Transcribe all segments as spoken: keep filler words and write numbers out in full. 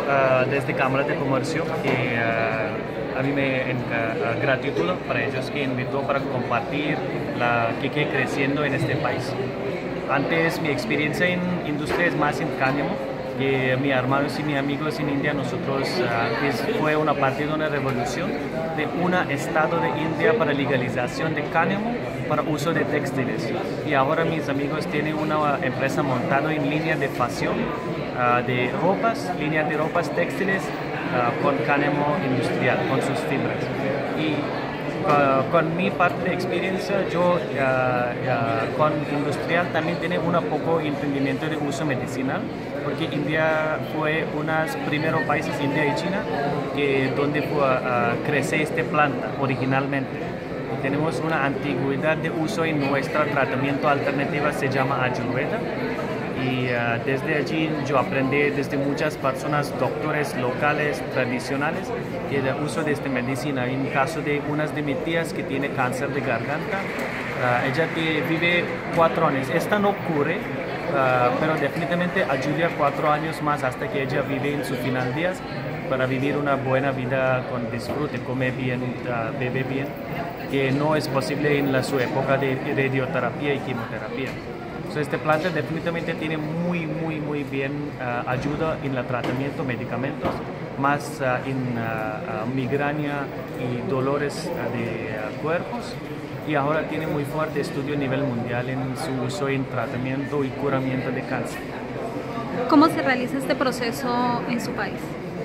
uh, desde Cámara de Comercio que uh, a mí me uh, gratitud para ellos que invitó para compartir la que que creciendo en este país. Antes mi experiencia en industria es más en cáñamo, que mis hermanos y mis amigos en India, nosotros uh, es, fue una parte de una revolución de un estado de India para legalización de cáñamo para uso de textiles. Y ahora mis amigos tienen una empresa montada en línea de fashion, uh, de ropas, líneas de ropas textiles uh, con cáñamo industrial, con sus fibras. Y Uh, con mi parte de experiencia, yo uh, uh, con industrial también tiene un poco emprendimiento de uso medicinal, porque India fue uno de los primeros países, India y China, que donde fue, uh, crece esta planta originalmente. Y tenemos una antigüedad de uso en nuestro tratamiento alternativo, se llama Ayurveda. Y uh, desde allí yo aprendí desde muchas personas, doctores locales, tradicionales, que el uso de esta medicina. En caso de unas de mis tías que tiene cáncer de garganta, uh, ella que vive cuatro años. Esta no ocurre, uh, pero definitivamente ayuda cuatro años más hasta que ella vive en sus final días para vivir una buena vida con disfrute, comer bien, uh, beber bien, que no es posible en la, su época de radioterapia y quimioterapia. So, esta planta definitivamente tiene muy, muy, muy bien uh, ayuda en el tratamiento, medicamentos, más uh, en uh, uh, migraña y dolores uh, de uh, cuerpos. Y ahora tiene muy fuerte estudio a nivel mundial en su uso en tratamiento y curamiento de cáncer. ¿Cómo se realiza este proceso en su país?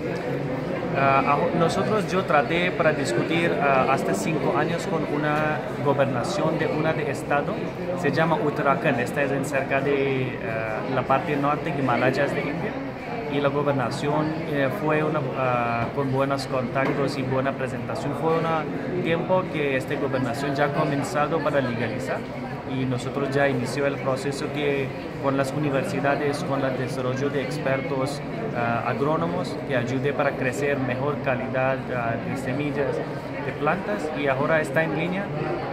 Uh, nosotros yo traté para discutir uh, hasta cinco años con una gobernación de una de estado, se llama Uttarakhand, esta es en cerca de uh, la parte norte de Himalayas de India, y la gobernación eh, fue una, uh, con buenos contactos y buena presentación. Fue un tiempo que esta gobernación ya ha comenzado para legalizar y nosotros ya inició el proceso que con las universidades, con el desarrollo de expertos uh, agrónomos que ayude para crecer mejor calidad uh, de semillas, de plantas, y ahora está en línea.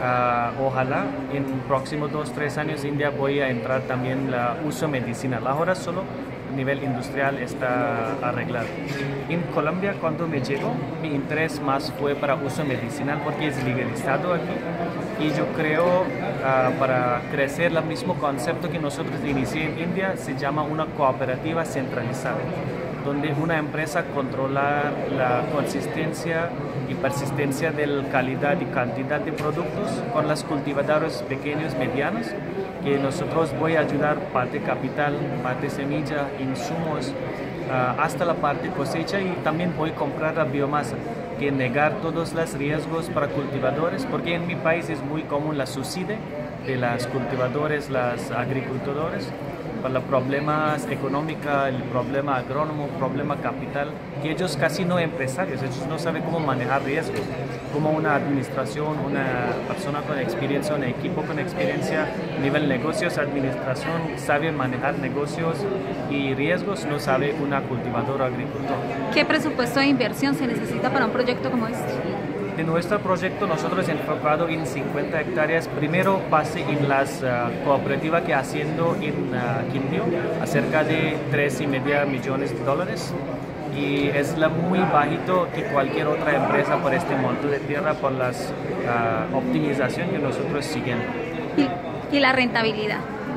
Uh, ojalá en próximos dos, tres años India voy a entrar también el uso medicinal. Ahora solo a nivel industrial está arreglado. En Colombia, cuando me llegó, mi interés más fue para uso medicinal porque es legalizado aquí. Y yo creo uh, para crecer el mismo concepto que nosotros iniciamos en India, se llama una cooperativa centralizada, donde una empresa controla la consistencia y persistencia de la calidad y cantidad de productos con los cultivadores pequeños, medianos, que nosotros voy a ayudar parte capital, parte semilla, insumos, uh, hasta la parte cosecha, y también voy a comprar la biomasa, que negar todos los riesgos para cultivadores, porque en mi país es muy común la subsidia de los cultivadores, los agricultores, para los problemas económicos, el problema agrónomo, el problema capital, que ellos casi no empresarios, ellos no saben cómo manejar riesgos, como una administración, una persona con experiencia, un equipo con experiencia a nivel negocios, administración, sabe manejar negocios y riesgos, no sabe una cultivadora o agricultor. ¿Qué presupuesto de inversión se necesita para un proyecto como este? De nuestro proyecto nosotros enfocado en cincuenta hectáreas, primero base en las uh, cooperativas que haciendo en uh, Quindío, acerca de tres y medio millones de dólares, y es la muy bajito que cualquier otra empresa por este monto de tierra por la uh, optimización que nosotros siguiendo. ¿Y, y la rentabilidad?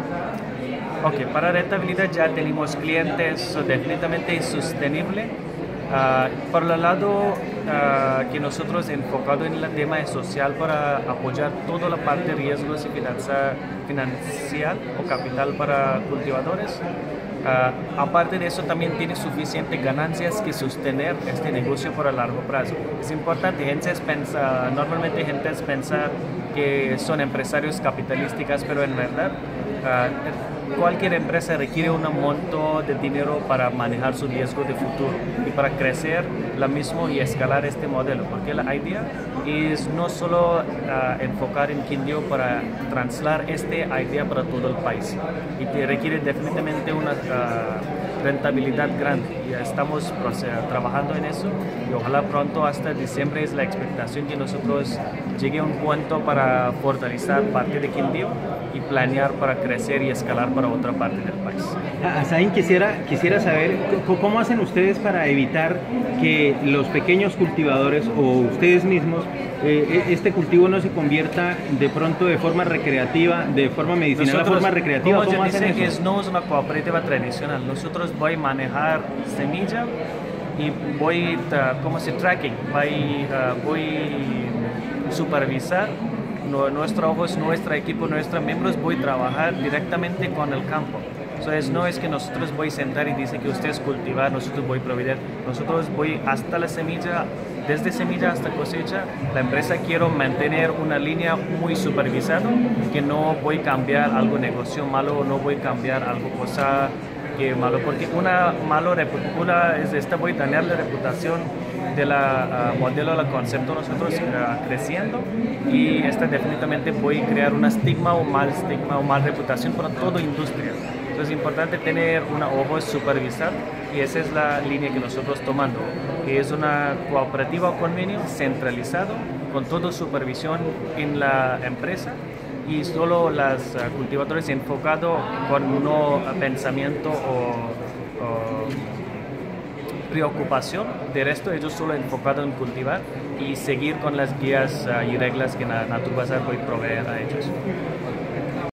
Ok, para rentabilidad ya tenemos clientes, so definitivamente es sostenible. Uh, por el lado uh, que nosotros enfocado en el tema social para apoyar toda la parte de riesgos y financiar, financiar o capital para cultivadores. Uh, aparte de eso también tiene suficientes ganancias que sostener este negocio por el largo plazo. Es importante, gente pensa, normalmente gente piensa que son empresarios capitalísticas, pero en verdad uh, cualquier empresa requiere un monto de dinero para manejar su riesgo de futuro y para crecer la misma y escalar este modelo, porque la idea es no solo uh, enfocar en Quindío para trasladar esta idea para todo el país, y te requiere definitivamente una uh, rentabilidad grande, y estamos trabajando en eso, y ojalá pronto hasta diciembre es la expectación que nosotros llegue a un punto para fortalecer parte de Quindío y planear para crecer y escalar para otra parte del país. Asaín, quisiera, quisiera saber cómo hacen ustedes para evitar que los pequeños cultivadores o ustedes mismos, eh, este cultivo no se convierta de pronto de forma recreativa, de forma medicinal Nosotros, a forma recreativa. Como ¿Cómo yo hacen dice eso? que no es una cooperativa tradicional. Nosotros voy a manejar semilla y voy a, ¿cómo se tracking? Voy, uh, voy a supervisar no, nuestro ojos, nuestro equipo, nuestros miembros. Voy a trabajar directamente con el campo. Entonces no es que nosotros voy a sentar y dice que ustedes cultivar, nosotros voy a proveer. Nosotros voy hasta la semilla, desde semilla hasta cosecha. La empresa quiero mantener una línea muy supervisada, que no voy a cambiar algo negocio malo, no voy a cambiar algo cosa que malo, porque una malo reputación es esta, voy a tener la reputación de la uh, modelo, el concepto nosotros uh, creciendo, y esta definitivamente voy a crear un estigma o mal estigma o mal reputación para toda industria. Entonces es importante tener una ojo supervisar, y esa es la línea que nosotros tomando, que es una cooperativa o convenio centralizado con toda supervisión en la empresa, y solo los uh, cultivadores enfocados con no pensamiento o, o preocupación. De resto ellos solo enfocados en cultivar y seguir con las guías uh, y reglas que la naturaleza puede proveer a ellos.